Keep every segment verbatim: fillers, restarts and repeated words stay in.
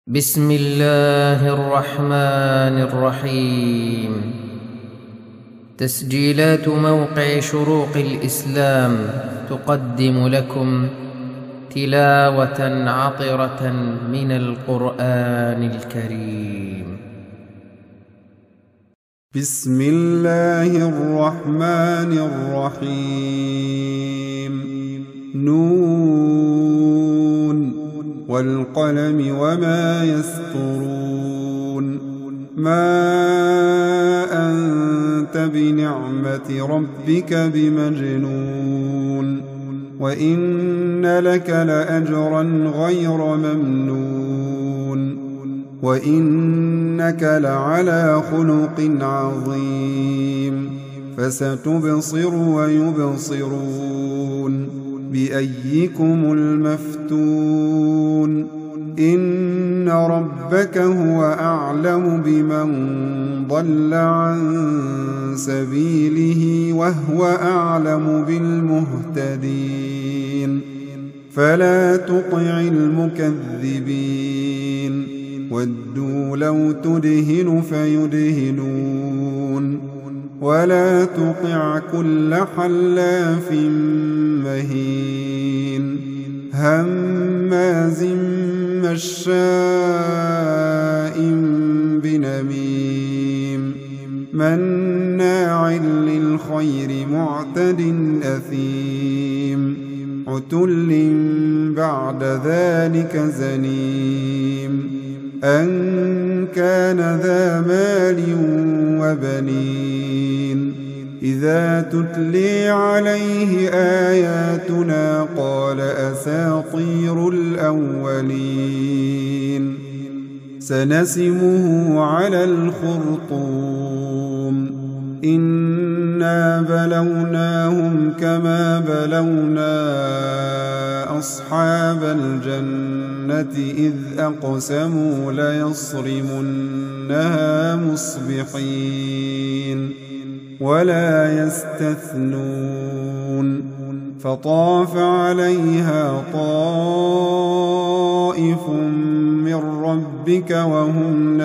بسم الله الرحمن الرحيم. تسجيلات موقع شروق الإسلام تقدم لكم تلاوة عطرة من القرآن الكريم. بسم الله الرحمن الرحيم. نون والقلم وما يسطرون. ما أنت بنعمة ربك بمجنون. وإن لك لأجرا غير ممنون. وإنك لعلى خلق عظيم. فستبصر ويبصرون بأيكم المفتون. إن ربك هو أعلم بمن ضل عن سبيله وهو أعلم بالمهتدين. فلا تطع المكذبين. ودوا لو تدهن فيدهنون. ولا تطع كل حلاف مهين هماز مشاء بنميم مناع للخير معتد أثيم عتل بعد ذلك زنيم أن كان ذا مال وبنين. إذا تتلي عليه آياتنا قال أساطير الأولين. سنسمه على الخرطوم. إنا بلوناهم كما بلونا أصحاب الجنة إذ أقسموا ليصرمنها مصبحين ولا يستثنون. فطاف عليها طائف من ربك وهم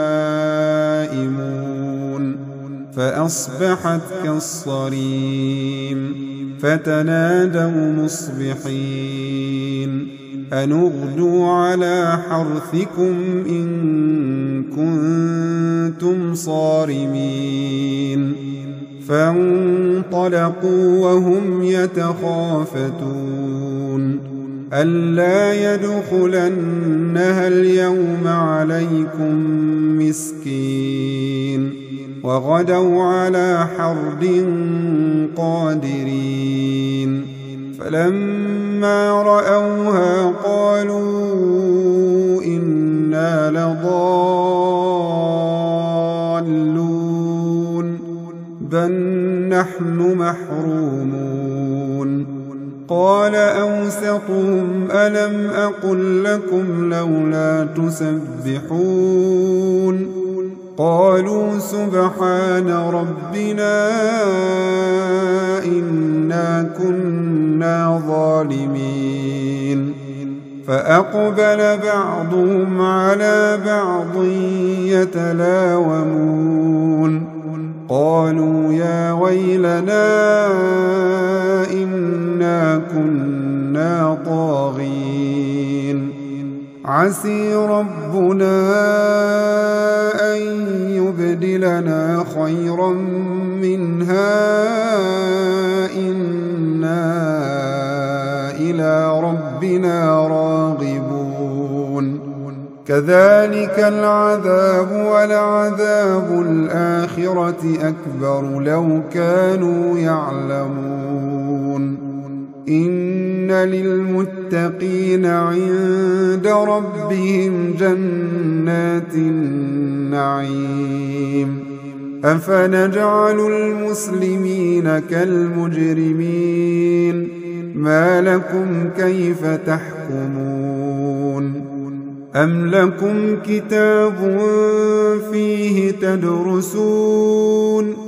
نائمون فأصبحت كالصريم. فتنادوا مصبحين أن اغدوا على حرثكم إن كنتم صارمين. فانطلقوا وهم يتخافتون ألا يدخلنها اليوم عليكم مسكين. وغدوا على حرد قادرين. فلما رأوها قالوا إنا لضالون بل نحن محرومون. قال أوسطهم ألم أقل لكم لولا تسبحون. قالوا سبحان ربنا إنا كنا ظالمين. فأقبل بعضهم على بعض يتلاومون قالوا يا ويلنا إنا كنا طاغين. عسي ربنا أن يبدلنا خيرا منها إنا إلى ربنا راغبون. كذلك العذاب ولعذاب الآخرة أكبر لو كانوا يعلمون. إن للمتقين عند ربهم جنات النعيم. أفنجعل المسلمين كالمجرمين. ما لكم كيف تحكمون. أم لكم كتاب فيه تدرسون.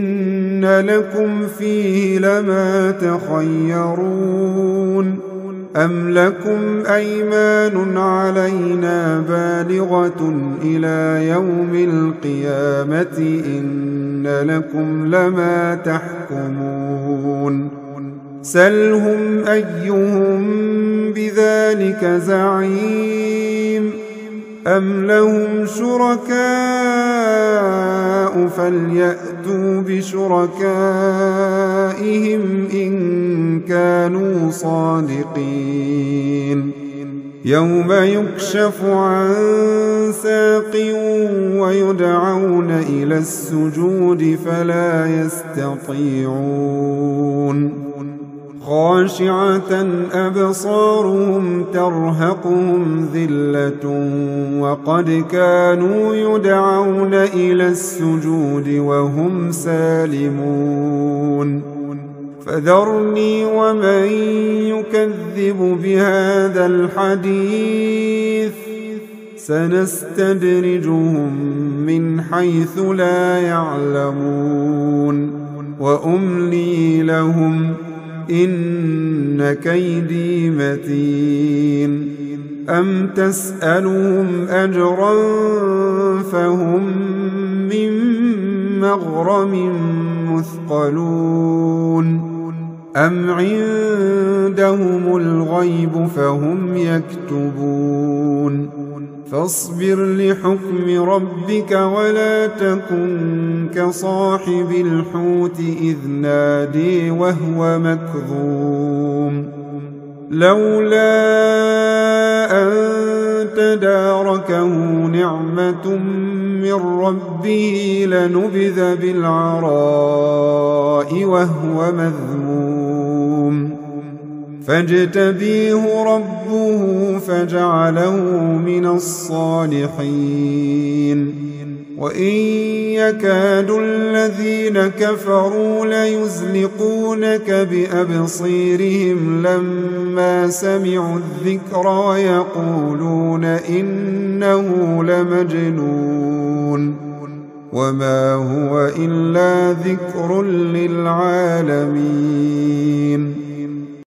إن لكم فيه لما تخيرون. أم لكم أيمان علينا بالغة إلى يوم القيامة إن لكم لما تحكمون سلهم أيهم بذلك زعيم أم لهم شركاء فليأتوا بشركائهم إن كانوا صادقين يوم يكشف عن ساق ويدعون إلى السجود فلا يستطيعون خاشعة أبصارهم ترهقهم ذلة وقد كانوا يدعون إلى السجود وهم سالمون فذرني ومن يكذب بهذا الحديث سنستدرجهم من حيث لا يعلمون وأملي لهم إن كيدي متين أم تسألهم أجرا فهم من مغرم مثقلون أم عندهم الغيب فهم يكتبون فاصبر لحكم ربك ولا تكن كصاحب الحوت إذ نادي وهو مكظوم لولا أن تداركه نعمة من ربه لنبذ بالعراء وهو مذموم فاجتبيه ربه فجعله من الصالحين وإن يكاد الذين كفروا ليزلقونك بأبصيرهم لما سمعوا الذكر ويقولون إنه لمجنون وما هو إلا ذكر للعالمين